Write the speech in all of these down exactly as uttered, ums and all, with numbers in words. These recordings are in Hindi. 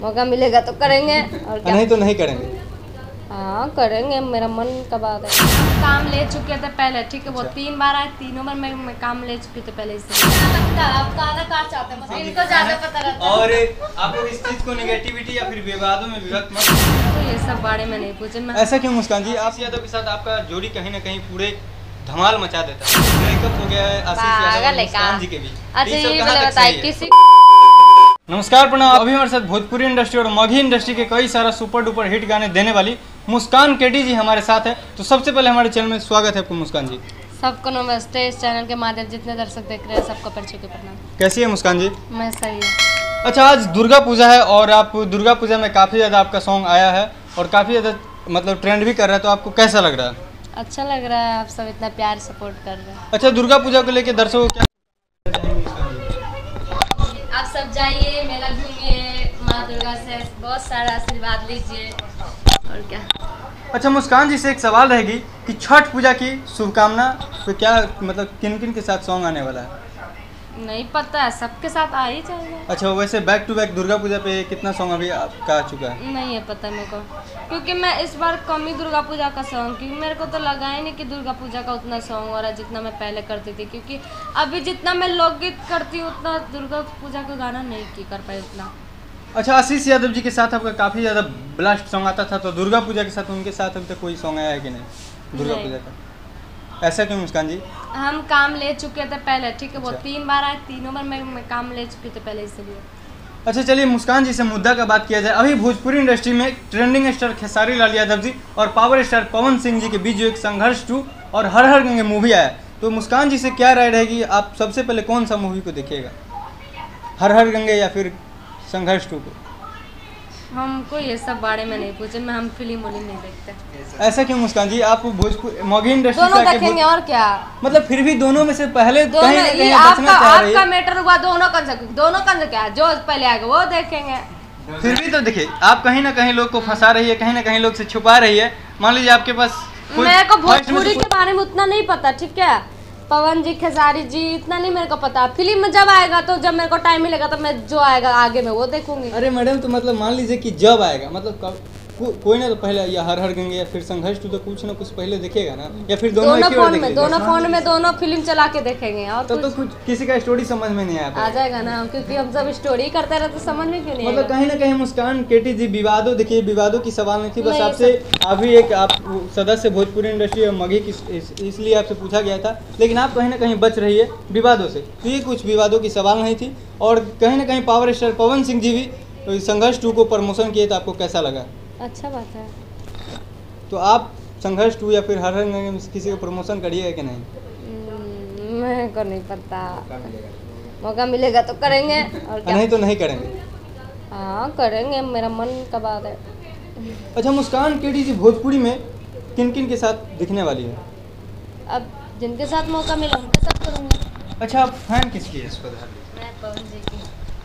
मौका मिलेगा तो करेंगे और क्या। नहीं तो नहीं करेंगे। हाँ करेंगे, मेरा मन का बात है। काम ले चुके थे पहले, ठीक है। वो तीन बार आए, तीनों बार मैं, मैं काम ले चुकी थी पहले। इससे आप ज्यादा कार चाहते हैं, मतलब इनको ज्यादा पता रहता है। और आप लोग इस चीज को नेगेटिविटी या फिर विवादों में विभक्त मत। तो ये सब बारे में नहीं पूछे। मैं ऐसा क्यों मुस्कान जी? आशीष यादव के साथ आपका जोड़ी कहीं ना कहीं पूरे धमाल मचा देता है। ब्रेकअप हो गया है आशीष यादव और मुस्कान जी के बीच। अच्छा ये वाला बताइए किसी। नमस्कार प्रणाम। अभी हमारे साथ भोजपुरी इंडस्ट्री और मगही इंडस्ट्री के कई सारा सुपर डुपर हिट गाने देने वाली मुस्कान केटी जी हमारे साथ है। तो सबसे पहले हमारे चैनल में स्वागत है आपको मुस्कान जी। सबको नमस्ते। इस चैनल के माध्यम जितने दर्शक देख रहे हैं सबको पैर छू के प्रणाम। कैसी है मुस्कान जी? मैं सही हूँ। अच्छा, आज दुर्गा पूजा है और आप दुर्गा पूजा में काफ़ी ज़्यादा आपका सॉन्ग आया है और काफ़ी ज़्यादा मतलब ट्रेंड भी कर रहा है, तो आपको कैसा लग रहा है? अच्छा लग रहा है, आप सब इतना प्यार सपोर्ट कर रहे हैं। अच्छा, दुर्गा पूजा को लेकर दर्शकों को क्या आप सब जाइए, मेला घूमिए, माँ दुर्गा से बहुत सारा आशीर्वाद लीजिए और क्या। अच्छा, मुस्कान जी से एक सवाल रहेगी कि छठ पूजा की शुभकामना तो क्या मतलब किन किन के साथ सॉन्ग आने वाला है? नहीं पता है, सबके साथ आ ही जाएगा। अच्छा, वैसे back to back Durga Puja पे कितना सॉन्ग अभी आपका आ चुका है? नहीं है पता मेरे को, क्योंकि मैं इस बार कम ही दुर्गा पूजा का सॉन्ग, क्योंकि मेरे को तो लगा ही नहीं कि दुर्गा पूजा का उतना सॉन्ग हो रहा है जितना मैं पहले करती थी। क्योंकि अभी जितना मैं लोकगीत करती हूँ उतना दुर्गा पूजा का गाना नहीं की कर पाई उतना। अच्छा, आशीष यादव जी के साथ आपका काफ़ी ज़्यादा ब्लास्ट सॉन्ग आता था, तो दुर्गा पूजा के साथ उनके साथ अभी तक कोई सॉन्ग आया है कि नहीं दुर्गा पूजा का? ऐसा क्यों मुस्कान जी? हम काम ले चुके थे पहले, ठीक है। वो अच्छा। तीन बार आए, तीनों बार मैं, मैं काम ले चुकी थी पहले, इसलिए। अच्छा, चलिए मुस्कान जी से मुद्दा का बात किया जाए। अभी भोजपुरी इंडस्ट्री में ट्रेंडिंग स्टार खेसारी लाल यादव जी और पावर स्टार पवन सिंह जी के बीच जो एक संघर्ष टू और हर हर गंगे मूवी आया, तो मुस्कान जी से क्या राय रहेगी? आप सबसे पहले कौन सा मूवी को देखिएगा, हर हर गंगे या फिर संघर्ष टू को? हमको ये सब बारे में नहीं पूछे, मैं हम फिल्म वोलिम नहीं देखते। ऐसा क्यों मुस्कान जी? आप भोजपुरी मगही इंडस्ट्री दोनों से आके देखेंगे और क्या। मतलब फिर भी दोनों में से पहले दोनों कहीं ना कहीं आपका बचना चाह रही आपका है। मैटर हुआ, दोनों का दोनों का क्या, जो पहले आएगा वो देखेंगे। फिर भी तो देखिए, आप कहीं ना कहीं लोग को फंसा रही है, कहीं ना कहीं लोग से छुपा रही है। मान लीजिए आपके पास मेरे को भोजपुरी के बारे में उतना नहीं पता, ठीक है। पवन जी, खेसारी जी, इतना नहीं मेरे को पता। फिल्म में जब आएगा तो जब मेरे को टाइम मिलेगा तो मैं जो आएगा आगे में वो देखूंगी। अरे मैडम, तो मतलब मान लीजिए कि जब आएगा मतलब कब को, कोई ना तो पहले या हर हर गंगे या फिर संघर्ष टू तो कुछ ना कुछ पहले देखेगा ना, या फिर दोनों दोनों एक ही बार फोन में देखेगा? दोनों फोन में दोनों फिल्म चला के देखेंगे और तो, तो कुछ किसी का स्टोरी समझ में नहीं आया आ जाएगा ना, क्योंकि हम सब स्टोरी करते रहते समझ में क्यों नहीं मतलब आएगा? कहीं ना कहीं मुस्कान केटी जी विवादों, देखिए विवादों की सवाल नहीं थी, बस नहीं, आपसे अभी एक आप सदस्य भोजपुरी इंडस्ट्री और मगही की इस, इसलिए आपसे पूछा गया था, लेकिन आप कहीं ना कहीं बच रही है विवादों से, तो ये कुछ विवादों की सवाल नहीं थी। और कहीं ना कहीं पावर स्टार पवन सिंह जी भी संघर्ष टू को प्रमोशन किए, तो आपको कैसा लगा? अच्छा बात है। तो आप संघर्ष टू या फिर हर हर गंगे में किसी को प्रमोशन करिएगा कि नहीं? मेरे को नहीं पता, मौका मिलेगा तो करेंगे और क्या। नहीं तो नहीं करेंगे। हाँ करेंगे, मेरा मन का बात है। अच्छा, मुस्कान केटी जी भोजपुरी में किन किन के साथ दिखने वाली है? अब जिनके साथ मौका मिला उनके साथ करूँगा। अच्छा, आप फैन किसकी है? इसको मैं पवन जी की।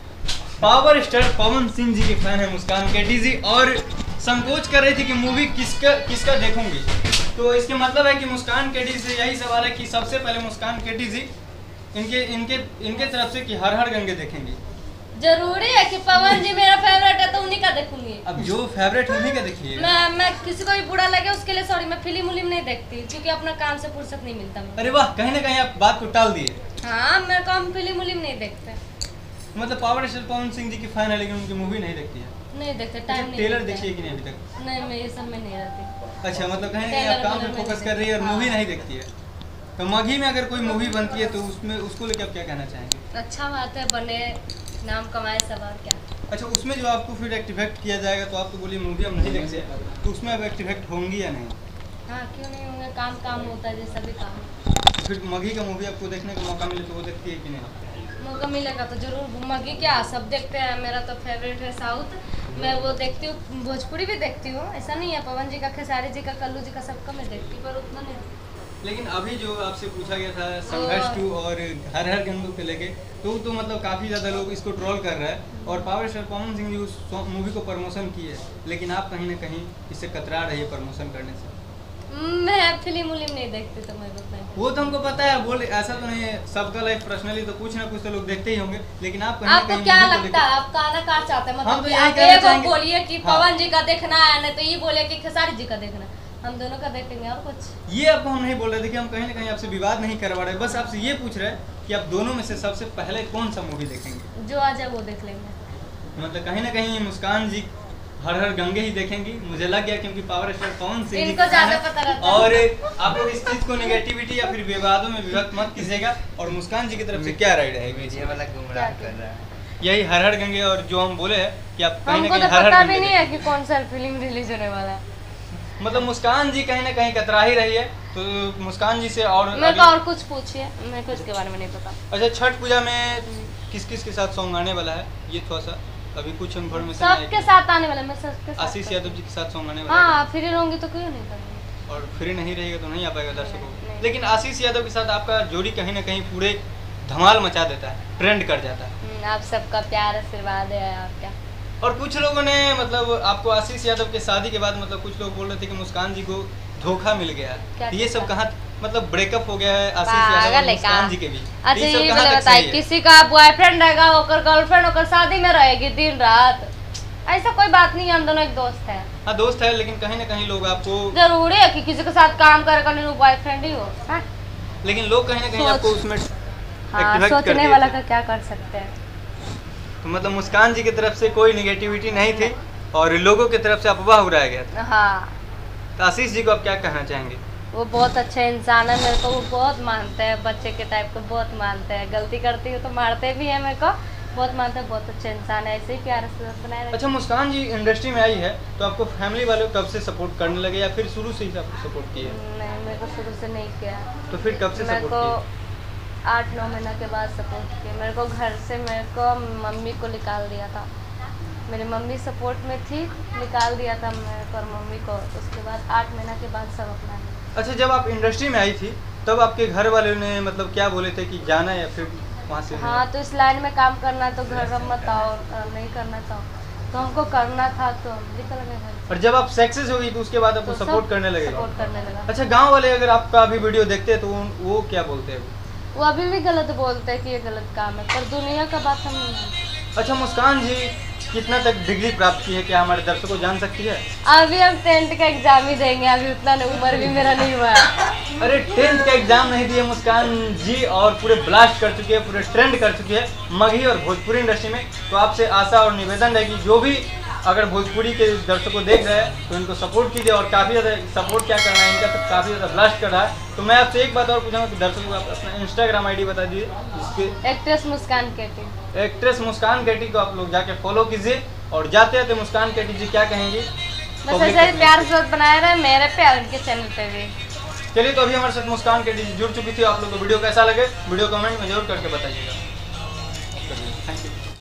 पावर स्टार पवन सिंह जी की फैन है मुस्कान केटी जी, और संकोच कर रही थी कि मूवी किसका किसका देखूंगी। तो इसके मतलब है कि मुस्कान केटी से यही सवाल है कि सबसे पहले मुस्कान केटी जी इनके इनके इनके तरफ से कि हर हर गंगे देखेंगे। जरूरी है कि पवन जी मेरा फेवरेट है तो उन्हीं का देखूंगी। अब जो फेवरेट उन्हीं का देखिए। मैं मैं किसी को भी बुरा लगे उसके लिए सॉरी, मैं फिल्म उलिम नहीं देखती क्योंकि अपना काम से फुर्सत नहीं मिलता मुझे। अरे वाह, कहीं ना कहीं आप बात को टाल दिए। हाँ, मेरे को हम फिल्म उलिम नहीं देखते। मतलब पावर स्टार पवन सिंह जी की फैन है लेकिन उनकी मूवी नहीं देखती है? नहीं देखते, टाइम नहीं। ट्रेलर देखिए कि नहीं अभी तक? नहीं, मैं ये सब में नहीं रहती। अच्छा, मतलब कहीं ना कहीं आप काम पे फोकस कर रही है और मूवी नहीं देखती है। तो मगही में अगर कोई मूवी बनती है तो उसमें उसको लेकर आप क्या कहना चाहेंगे? अच्छा बात है, बने नाम कमाए सब और क्या। अच्छा, उसमें जो आपको फिर एक्टिवेट किया जाएगा तो आप तो बोलिए मूवी हम नहीं देखते, तो उसमें अब एक्टिवेट होंगी या नहीं? हाँ क्यों नहीं होंगे, काम काम होता है जैसा भी काम। फिर मगही का मूवी आपको देखने का मौका मिले तो वो देखती है कि नहीं? मौका मिलेगा तो जरूर। मगही क्या सब देखते हैं, मेरा तो फेवरेट है साउथ, मैं वो देखती हूँ। भोजपुरी भी देखती हूँ, ऐसा नहीं है। पवन जी का, खेसारी जी का, कल्लू जी का सबका मैं देखती हूँ, पर उतना नहीं। लेकिन अभी जो आपसे पूछा गया था संघर्ष टू और हर हर गंगे को लेके, तो तो मतलब काफ़ी ज़्यादा लोग इसको ट्रोल कर रहा है और पावर स्टार पवन सिंह जी उस मूवी को प्रमोशन किए, लेकिन आप कहीं ना कहीं इससे कतरा रही है प्रमोशन करने से। मैं फिल्म उलिम नहीं देखती तो मेरे को नहीं। वो तो हमको पता है, बोल ऐसा तो नहीं है, सबका लाइफ पर्सनली तो कुछ ना कुछ तो लोग देखते ही होंगे, लेकिन आप कहीं ना आपको कहीं क्या movie को लगता है, आप कहना क्या चाहते हैं? हम मतलब तो कि यही आप कहना एक चाहेंगे- बोलिए कि हाँ। पवन जी का देखना है, नहीं तो ये बोले कि खेसारी जी का देखना है। हम दोनों का देखेंगे और कुछ। ये आपको हम नहीं बोल रहे थे कि हम कहीं ना कहीं आपसे विवाद नहीं करवा रहे, बस आपसे ये पूछ रहे हैं कि आप दोनों में से सबसे पहले कौन सा मूवी देखेंगे। जो आ जाए वो देख लेंगे। मतलब कहीं ना कहीं मुस्कान जी हर हर गंगे ही देखेंगी, मुझे लग गया, क्योंकि पावर स्टार पवन सिंह जी इनको का ज्यादा है। पता रहता है। और आप लोग इस चीज को नेगेटिविटी या फिर विवादों में विभक्त मत कीजिएगा। और मुस्कान जी की तरफ से क्या राय रहेगी? मीडिया वाला गुमराह कर रहा है। यही हर हर गंगे, और जो हम बोले हैं कि आप कहीं ना हमको कहीं तो हर हर पता गंगे भी नहीं है देखेंगे। कि कौन सा फिल्म रिलीज होने वाला है। मतलब मुस्कान जी कहीं ना कहीं कतरा ही रही है, तो मुस्कान जी से और मेरे को अगले- और कुछ पूछिए, मेरे को इसके बारे में नहीं पता। अच्छा, छठ पूजा में किस किस के साथ सॉन्ग आने वाला है, ये थोड़ा सा अभी कुछ इन्फॉर्मेशन सबके साथ आने वाला, मैं सबके साथ। आशीष यादव जी के साथ सॉन्ग आने वाला हाँ, फ्री रहूंगी तो क्यों नहीं करूँगी। है, और फ्री नहीं रहेगा तो नहीं आ पाएगा दर्शकों को। नहीं। लेकिन आशीष यादव के साथ आपका जोड़ी कहीं ना कहीं पूरे धमाल मचा देता है, ट्रेंड कर जाता है। हम्म, आप सबका प्यार आशीर्वाद है और क्या। और कुछ लोगों ने मतलब आपको आशीष यादव के शादी के बाद मतलब कुछ लोग बोल रहे थे कि मुस्कान जी को धोखा मिल गया, क्या ये सब धोखा? कहाँ मतलब ब्रेकअप हो गया है आशीष यादव पागल और है मुस्कान का? जी के बीच? अच्छा सब ये कहाँ बोले तक बताइए, सही है? किसी का बॉयफ्रेंड रहेगा, ओकर गर्लफ्रेंड ओकर शादी में रहेगी दिन रात, ऐसा कोई बात नहीं है। हम दोनों एक दोस्त है। हाँ दोस्त है, लेकिन कहीं ना कहीं लोग आपको जरूरी है कि किसी के साथ काम करे का नहीं बॉयफ्रेंड ही हो। हाँ? लेकिन लोग कहीं ना कहीं सोच- आपको उसमें हाँ, attract कर सोचने दिए वाला थे। का क्या कर सकते हैं। तो मतलब मुस्कान जी की तरफ से कोई निगेटिविटी नहीं थी और लोगों की तरफ से अफवाह उड़ाया गया था। हाँ, तो आशीष जी को आप क्या कहना चाहेंगे? वो बहुत अच्छे इंसान है, मेरे को वो बहुत मानते हैं, बच्चे के टाइप को बहुत मानते हैं। गलती करती हूँ तो मारते भी हैं, मेरे को बहुत मानते हैं, बहुत अच्छे इंसान है, ऐसे ही प्यार से बनाए रखें। अच्छा, मुस्कान जी इंडस्ट्री में आई है तो आपको फैमिली वाले कब से सपोर्ट करने लगे, या फिर शुरू से ही आपको सपोर्ट किए? नहीं, मेरे को शुरू से नहीं किया। तो फिर कब से मेरे सपोर्ट को किए? आठ नौ महीना के बाद सपोर्ट किया। मेरे को घर से मेरे को मम्मी को निकाल दिया था। मेरी मम्मी सपोर्ट में थी, निकाल दिया था मेरे को और मम्मी को। उसके बाद आठ महीना के बाद सब अपना लिया। अच्छा, जब आप इंडस्ट्री में आई थी तब आपके घर वालों ने मतलब क्या बोले थे कि जाना या फिर वहाँ से? हाँ, तो इस लाइन में काम करना है तो घर मत आओ, और नहीं करना था तो हमको करना था तो हम निकल गए घर। और जब आप सक्सेस हो गई तो उसके बाद आपको तो सपोर्ट सब करने लगे? सपोर्ट करने लगा। अच्छा, गांव वाले अगर आपका अभी वीडियो देखते हैं तो उन- वो क्या बोलते हैं? वो अभी भी गलत बोलते हैं कि ये गलत काम है, पर दुनिया का बात हम नहीं जानते। अच्छा, मुस्कान जी कितना तक डिग्री प्राप्त की है, क्या हमारे दर्शकों जान सकती है? अभी हम टेंथ का एग्जाम ही देंगे, अभी उतना उम्र भी मेरा नहीं हुआ है। अरे टेंथ का एग्जाम नहीं दिए मुस्कान जी और पूरे ब्लास्ट कर चुकी है, पूरे ट्रेंड कर चुकी है मगही और भोजपुरी इंडस्ट्री में। तो आपसे आशा और निवेदन है कि जो भी अगर भोजपुरी के दर्शकों देख रहे हैं तो इनको सपोर्ट कीजिए। और काफ़ी ज़्यादा सपोर्ट क्या करना है, इनका तो काफ़ी ज़्यादा ब्लास्ट कर रहा है। तो मैं आपसे एक बात और पूछूंगा कि दर्शकों को आप अपना इंस्टाग्राम आईडी बता दीजिए, जिसके एक्ट्रेस मुस्कान केटी। एक्ट्रेस मुस्कान केटी को आप लोग जाके फॉलो कीजिए। और जाते जाते मुस्कान केटी जी क्या कहेंगी? बस Public ऐसे ही में। प्यार से बनाए रहे मेरे पे और उनके चैनल पे भी। चलिए, तो अभी हमारे साथ मुस्कान केटी जी जुड़ चुकी थी। आप लोग को वीडियो कैसा लगे वीडियो कमेंट में जरूर करके बताइएगा। Thank you.